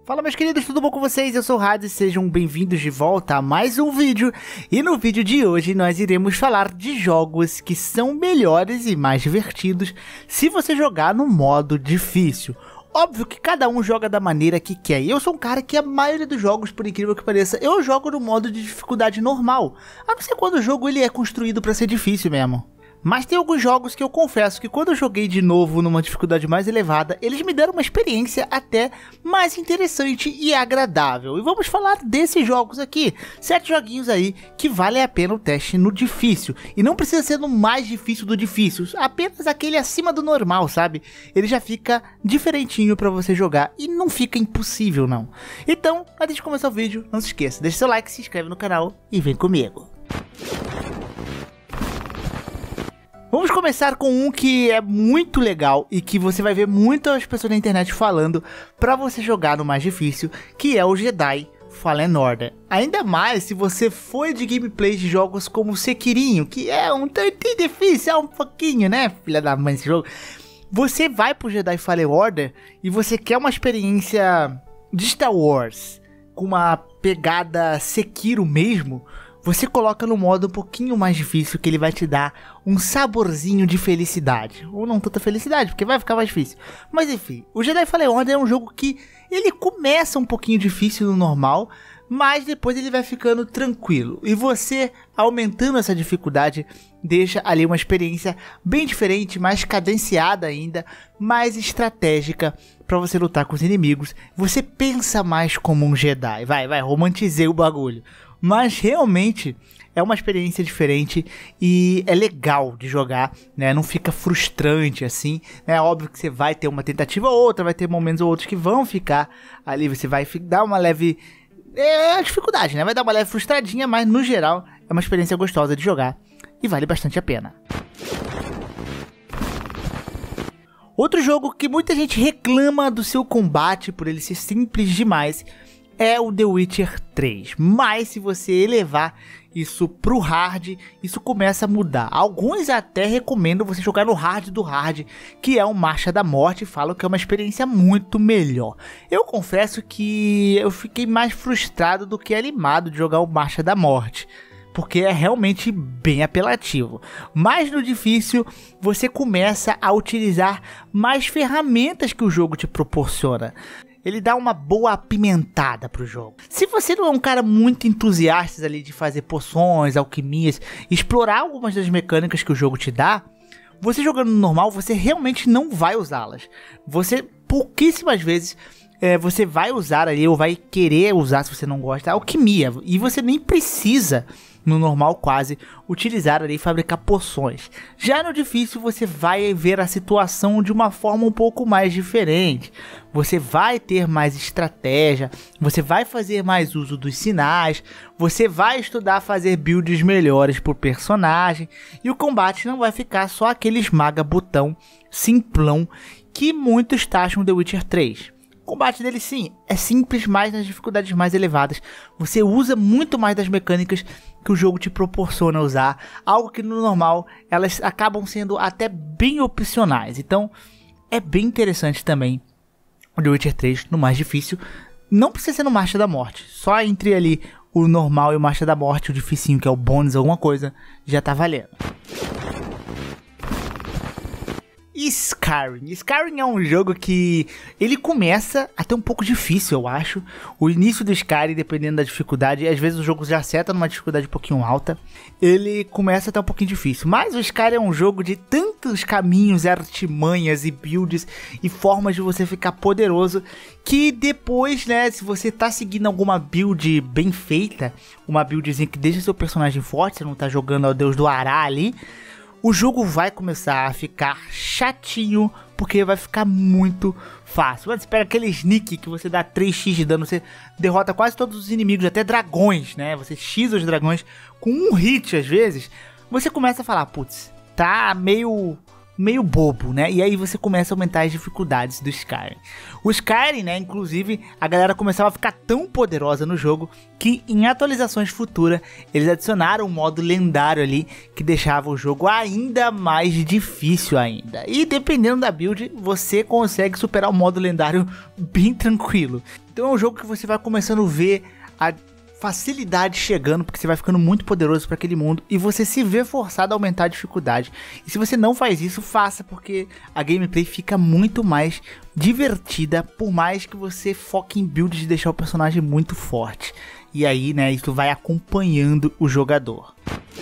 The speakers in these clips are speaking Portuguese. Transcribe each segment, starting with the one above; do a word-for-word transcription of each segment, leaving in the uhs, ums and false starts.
Fala meus queridos, tudo bom com vocês? Eu sou o Hades, sejam bem-vindos de volta a mais um vídeo. E no vídeo de hoje nós iremos falar de jogos que são melhores e mais divertidos se você jogar no modo difícil. Óbvio que cada um joga da maneira que quer, e eu sou um cara que a maioria dos jogos, por incrível que pareça, eu jogo no modo de dificuldade normal. A não ser quando o jogo ele é construído para ser difícil mesmo. Mas tem alguns jogos que eu confesso que quando eu joguei de novo numa dificuldade mais elevada, eles me deram uma experiência até mais interessante e agradável. E vamos falar desses jogos aqui, sete joguinhos aí que vale a pena o teste no difícil. E não precisa ser no mais difícil do difícil, apenas aquele acima do normal, sabe? Ele já fica diferentinho pra você jogar e não fica impossível não. Então, antes de começar o vídeo, não se esqueça, deixa seu like, se inscreve no canal e vem comigo. Vamos começar com um que é muito legal e que você vai ver muitas pessoas na internet falando para você jogar no mais difícil, que é o Jedi Fallen Order. Ainda mais se você foi de gameplay de jogos como Sekirinho, que é um tantinho difícil, é um pouquinho, né, filha da mãe, esse jogo. Você vai pro Jedi Fallen Order e você quer uma experiência de Star Wars, com uma pegada Sekiro mesmo. Você coloca no modo um pouquinho mais difícil, que ele vai te dar um saborzinho de felicidade. Ou não tanta felicidade, porque vai ficar mais difícil. Mas enfim, o Jedi Fallen Order é um jogo que ele começa um pouquinho difícil no normal, mas depois ele vai ficando tranquilo. E você, aumentando essa dificuldade, deixa ali uma experiência bem diferente, mais cadenciada ainda, mais estratégica para você lutar com os inimigos. Você pensa mais como um Jedi. Vai, vai, romantizei o bagulho. Mas realmente é uma experiência diferente e é legal de jogar, né? Não fica frustrante assim, né? Óbvio que você vai ter uma tentativa ou outra, vai ter momentos ou outros que vão ficar ali, você vai dar uma leve é, dificuldade, né? Vai dar uma leve frustradinha, mas no geral é uma experiência gostosa de jogar e vale bastante a pena. Outro jogo que muita gente reclama do seu combate por ele ser simples demais é o The Witcher três, mas se você elevar isso pro hard, isso começa a mudar. Alguns até recomendam você jogar no hard do hard, que é o Marcha da Morte, e falam que é uma experiência muito melhor. Eu confesso que eu fiquei mais frustrado do que animado de jogar o Marcha da Morte, porque é realmente bem apelativo. Mas no difícil, você começa a utilizar mais ferramentas que o jogo te proporciona. Ele dá uma boa apimentada pro jogo. Se você não é um cara muito entusiasta ali de fazer poções, alquimias, explorar algumas das mecânicas que o jogo te dá, você jogando no normal, você realmente não vai usá-las. Você, pouquíssimas vezes, é, você vai usar ali, ou vai querer usar, se você não gosta, alquimia. E você nem precisa, no normal quase, utilizar ali e fabricar poções. Já no difícil você vai ver a situação de uma forma um pouco mais diferente. Você vai ter mais estratégia, você vai fazer mais uso dos sinais, você vai estudar fazer builds melhores por personagem. E o combate não vai ficar só aquele esmaga botão simplão que muitos taxam The Witcher três. O combate dele sim, é simples, mas nas dificuldades mais elevadas você usa muito mais das mecânicas que o jogo te proporciona usar, algo que no normal elas acabam sendo até bem opcionais. Então é bem interessante também o The Witcher três no mais difícil. Não precisa ser no Marcha da Morte, só entre ali o normal e o Marcha da Morte, o dificinho que é o bônus alguma coisa, já tá valendo. Skyrim. Skyrim é um jogo que ele começa até um pouco difícil, eu acho. O início do Skyrim, dependendo da dificuldade, às vezes o jogo já seta numa dificuldade um pouquinho alta, ele começa até um pouquinho difícil. Mas o Skyrim é um jogo de tantos caminhos, artimanhas e builds e formas de você ficar poderoso, que depois, né, se você tá seguindo alguma build bem feita, uma buildzinha que deixa seu personagem forte, você não tá jogando ao Deus do Ará ali, o jogo vai começar a ficar chatinho, porque vai ficar muito fácil. Você pega aquele sneak que você dá três x de dano, você derrota quase todos os inimigos, até dragões, né? Você x os dragões com um hit às vezes. Você começa a falar, putz, tá meio meio bobo, né? E aí você começa a aumentar as dificuldades do Skyrim. O Skyrim, né, inclusive, a galera começava a ficar tão poderosa no jogo que em atualizações futuras eles adicionaram um modo lendário ali que deixava o jogo ainda mais difícil ainda. E dependendo da build, você consegue superar o modo lendário bem tranquilo. Então é um jogo que você vai começando a ver a facilidade chegando, porque você vai ficando muito poderoso para aquele mundo e você se vê forçado a aumentar a dificuldade. E se você não faz isso, faça, porque a gameplay fica muito mais divertida, por mais que você foque em builds de deixar o personagem muito forte. E aí, né, isso vai acompanhando o jogador.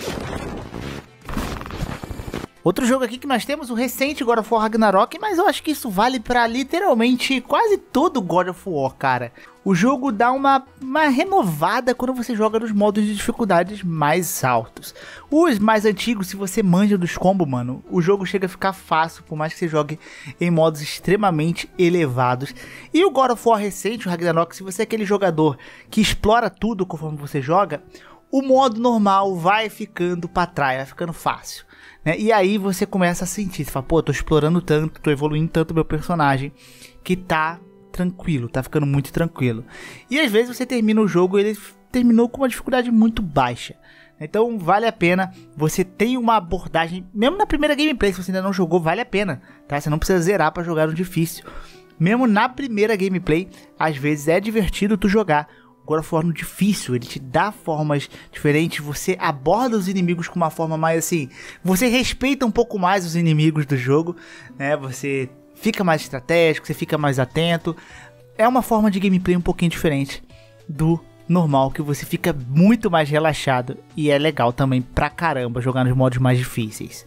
Outro jogo aqui que nós temos, o recente God of War Ragnarok, mas eu acho que isso vale pra literalmente quase todo God of War, cara. O jogo dá uma, uma renovada quando você joga nos modos de dificuldades mais altos. Os mais antigos, se você manja dos combos, mano, o jogo chega a ficar fácil, por mais que você jogue em modos extremamente elevados. E o God of War recente, o Ragnarok, se você é aquele jogador que explora tudo conforme você joga, o modo normal vai ficando pra trás, vai ficando fácil. Né? E aí você começa a sentir, você fala, pô, tô explorando tanto, tô evoluindo tanto meu personagem, que tá tranquilo, tá ficando muito tranquilo. E às vezes você termina o jogo e ele terminou com uma dificuldade muito baixa. Então vale a pena, você tem uma abordagem, mesmo na primeira gameplay, se você ainda não jogou, vale a pena, tá? Você não precisa zerar pra jogar no difícil. Mesmo na primeira gameplay, às vezes é divertido tu jogar God of War no difícil, ele te dá formas diferentes, você aborda os inimigos com uma forma mais assim, você respeita um pouco mais os inimigos do jogo, né, você fica mais estratégico, você fica mais atento, é uma forma de gameplay um pouquinho diferente do normal, que você fica muito mais relaxado e é legal também pra caramba jogar nos modos mais difíceis.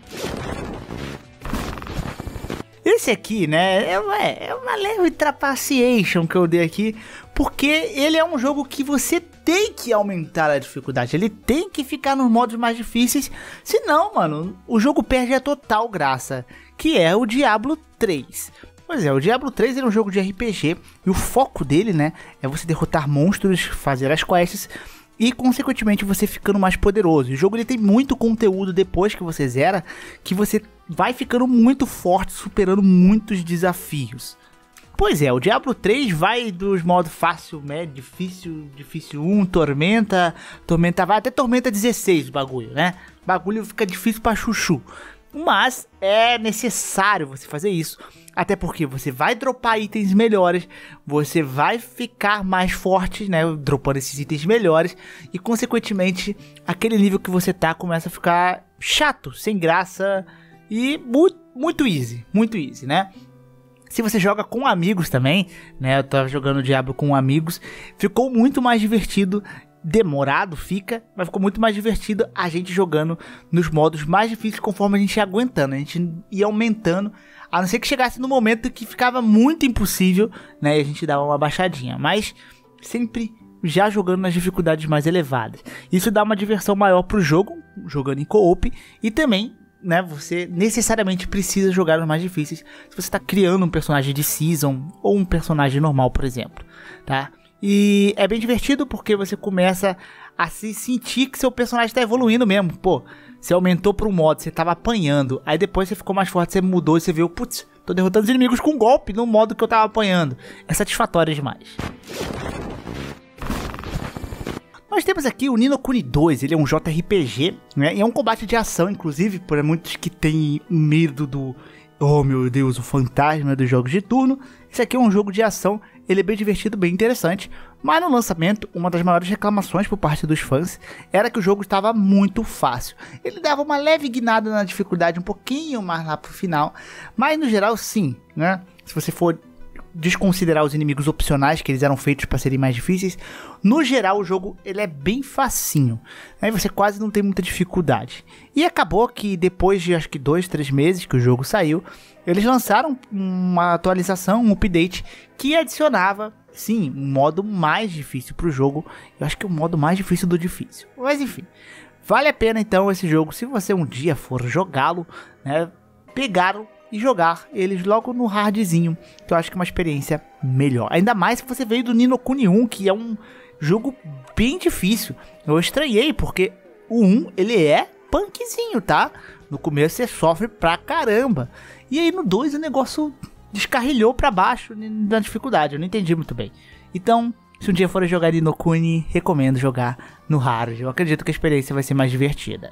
Esse aqui, né, é uma, é uma leve trapaceation que eu dei aqui, porque ele é um jogo que você tem que aumentar a dificuldade, ele tem que ficar nos modos mais difíceis, senão, mano, o jogo perde a total graça, que é o Diablo três. Pois é, o Diablo três é um jogo de R P G, e o foco dele, né, é você derrotar monstros, fazer as quests, e consequentemente você ficando mais poderoso. O jogo ele tem muito conteúdo depois que você zera, que você vai ficando muito forte, superando muitos desafios. Pois é, o Diablo três vai dos modos fácil, médio, difícil, difícil um, tormenta, tormenta vai até tormenta dezesseis o bagulho, né? O bagulho fica difícil pra chuchu. Mas é necessário você fazer isso, até porque você vai dropar itens melhores, você vai ficar mais forte, né, dropando esses itens melhores, e consequentemente aquele nível que você tá começa a ficar chato, sem graça e muito, muito easy, muito easy, né? Se você joga com amigos também, né, eu tava jogando Diablo com amigos, ficou muito mais divertido. Demorado fica, mas ficou muito mais divertido a gente jogando nos modos mais difíceis conforme a gente ia aguentando, a gente ia aumentando, a não ser que chegasse no momento que ficava muito impossível, né, e a gente dava uma baixadinha, mas sempre já jogando nas dificuldades mais elevadas. Isso dá uma diversão maior pro jogo, jogando em co-op, e também, né, você necessariamente precisa jogar nos mais difíceis se você está criando um personagem de season ou um personagem normal, por exemplo, tá? E é bem divertido porque você começa a se sentir que seu personagem está evoluindo mesmo. Pô, você aumentou para um modo, você estava apanhando, aí depois você ficou mais forte, você mudou e você viu, putz, tô derrotando os inimigos com golpe no modo que eu estava apanhando. É satisfatório demais. Nós temos aqui o Ni no Kuni dois, ele é um J R P G, né? E é um combate de ação, inclusive, para muitos que têm medo do... Oh meu Deus, o fantasma dos jogos de turno. Esse aqui é um jogo de ação, ele é bem divertido, bem interessante. Mas no lançamento, uma das maiores reclamações por parte dos fãs era que o jogo estava muito fácil. Ele dava uma leve guinada na dificuldade, um pouquinho mais lá pro final. Mas no geral sim, né? Se você for desconsiderar os inimigos opcionais, que eles eram feitos para serem mais difíceis, no geral o jogo ele é bem facinho, aí você quase não tem muita dificuldade. E acabou que depois de acho que dois, três meses que o jogo saiu, eles lançaram uma atualização, um update que adicionava, sim, um modo mais difícil para o jogo. Eu acho que é o modo mais difícil do difícil, mas enfim, vale a pena então esse jogo, se você um dia for jogá-lo, né, pegá-lo e jogar eles logo no hardzinho, que eu acho que é uma experiência melhor. Ainda mais se você veio do Ni no Kuni um, que é um jogo bem difícil. Eu estranhei, porque o um, ele é punkzinho, tá? No começo você sofre pra caramba. E aí no dois o negócio descarrilhou pra baixo na dificuldade, eu não entendi muito bem. Então, se um dia for jogar Ni no Kuni, recomendo jogar no hard. Eu acredito que a experiência vai ser mais divertida.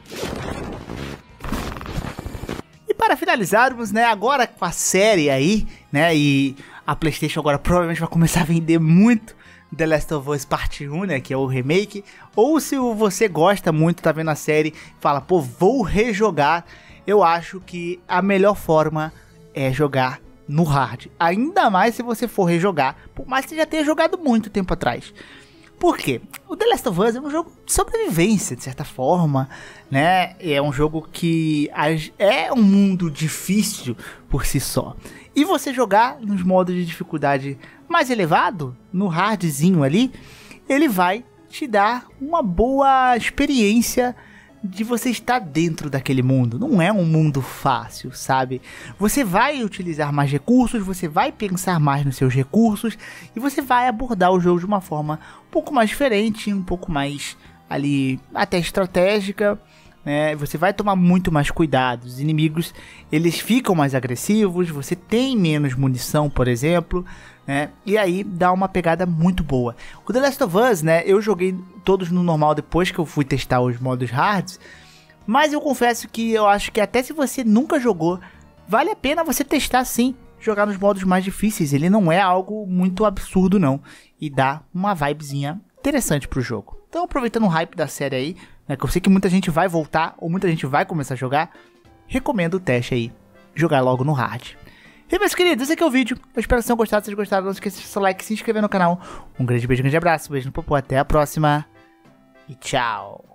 E para finalizarmos, né, agora com a série aí, né, e a PlayStation agora provavelmente vai começar a vender muito The Last of Us Parte um, né, que é o remake. Ou se você gosta muito, tá vendo a série, fala, pô, vou rejogar. Eu acho que a melhor forma é jogar no hard, ainda mais se você for rejogar, por mais que você já tenha jogado muito tempo atrás. Por quê? O The Last of Us é um jogo de sobrevivência, de certa forma, né? É um jogo que é um mundo difícil por si só. E você jogar nos modos de dificuldade mais elevado, no hardzinho ali, ele vai te dar uma boa experiência de você estar dentro daquele mundo. Não é um mundo fácil, sabe? Você vai utilizar mais recursos, você vai pensar mais nos seus recursos e você vai abordar o jogo de uma forma um pouco mais diferente, um pouco mais ali até estratégica, né? Você vai tomar muito mais cuidado. Os inimigos, eles ficam mais agressivos, você tem menos munição, por exemplo, né? E aí dá uma pegada muito boa. O The Last of Us, né, eu joguei todos no normal depois que eu fui testar os modos hards, mas eu confesso que eu acho que até se você nunca jogou, vale a pena você testar sim, jogar nos modos mais difíceis. Ele não é algo muito absurdo não, e dá uma vibezinha interessante pro jogo. Então, aproveitando o hype da série aí, né, que eu sei que muita gente vai voltar, ou muita gente vai começar a jogar, recomendo o teste aí, jogar logo no hard. E meus queridos, esse aqui é o vídeo. Eu espero que vocês tenham gostado. Se vocês gostaram, não esqueça de deixar seu like, se inscrever no canal. Um grande beijo, um grande abraço, beijo no popô, até a próxima e tchau.